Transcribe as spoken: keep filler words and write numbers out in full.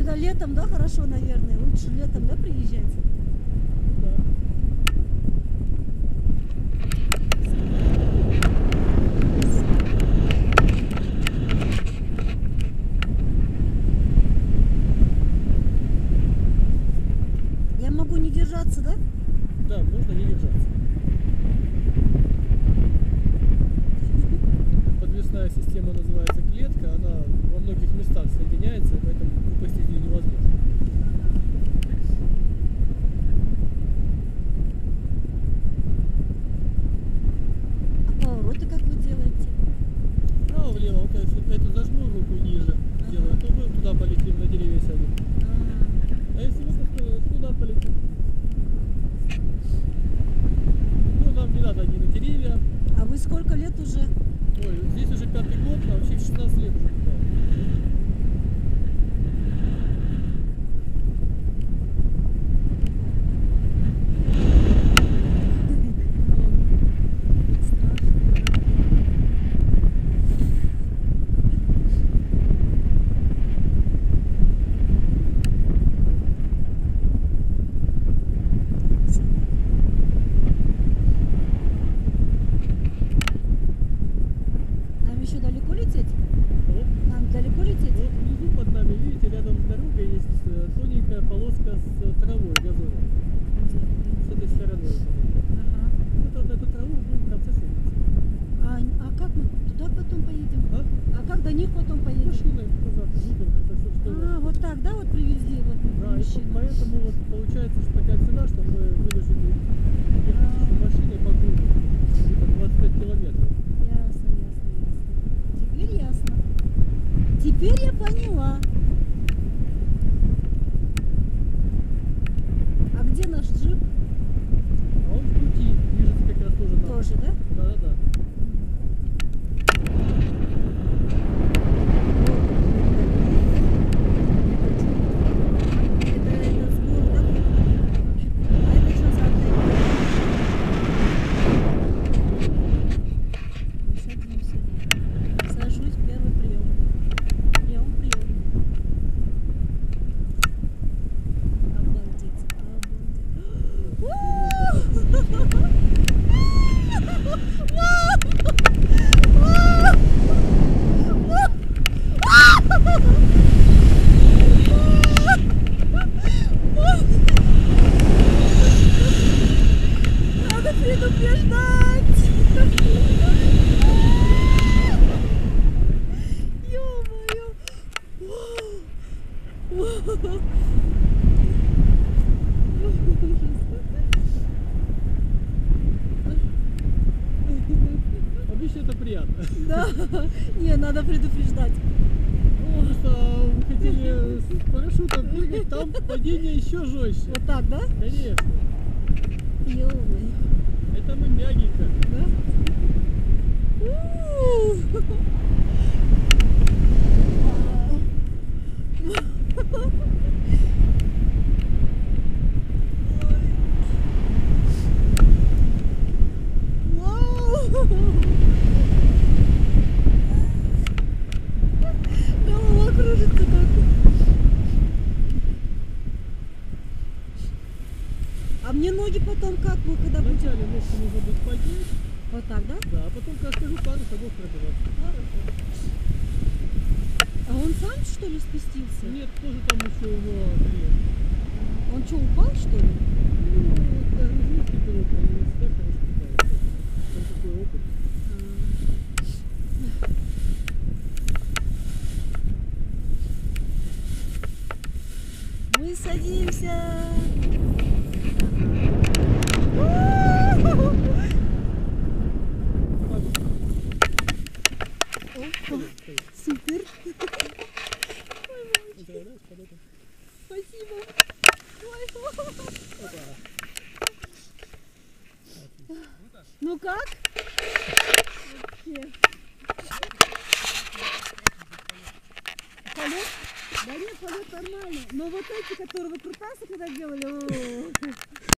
сюда летом, да, хорошо, наверное. Лучше летом, да, приезжать? Да. Я могу не держаться, да? Да, можно не держаться. Подвесная система называется клетка, она во многих местах соединяется, поэтому упасть из нее невозможно. А повороты как вы делаете? Вправо-влево, вот если эту зажму руку ниже, Ага. делаю, то мы туда полетим, на деревья сядем. А, А если в эту сторону, то туда полетим. Ну, нам не надо ни на деревья. а вы сколько лет уже? Ой, здесь уже пятый год, а вообще в шестнадцать лет уже летаю. Нам еще далеко лететь? Вот. Нам далеко лететь? Вот внизу под нами, видите, рядом с дорогой есть э, тоненькая полоска с травой, газоном. С этой стороны. Ага. Вот на эту траву будем в конце садиться. А, а как мы туда потом поедем? А? А как до них потом поедем? Машиной назад, Выборг, это все что у А, нас. вот так, да, вот привезли вот Да, и мужчину. поэтому вот получается, что такая цена, что мы вынуждены ехать А. в машине по кругу. Где-то двадцать пять километров. Ясно, ясно, ясно. Теперь ясно. Теперь я поняла. А где наш джип? А он в пути, движется как раз тоже нам. Тоже, да? Да-да-да. Это, это с города. А это что за отель? Мы садимся. Сажусь, первый прием. Прием, прием. Обалдеть, надо предупреждать! Ё-моё! Обычно это приятно. Да, не, надо предупреждать. Ну, просто вы хотели с парашютом прыгать, там падение еще жестче. Вот так, да? Конечно. Ё-моё. Это мы мягенько. Да? У-у-у. Вау. Голова кружится так. А мне ноги потом как мы, когда будем? Вначале ножку нужно будет поднять, Вот так, да? да, а потом, как скажу, пару шагов пробежать. А он сам, что ли, спустился? Нет, тоже там еще его клиент. Он что, упал, что ли? Ну, даже русский пилот, они всегда хорошо летают. Там такой опыт. Мы садимся. Опа, супер. Управляешь под это. Спасибо. Ой. Ну как? Вообще. Полет? Да нет, полет нормально. Но вот эти, которые выкрутасы когда делали, о.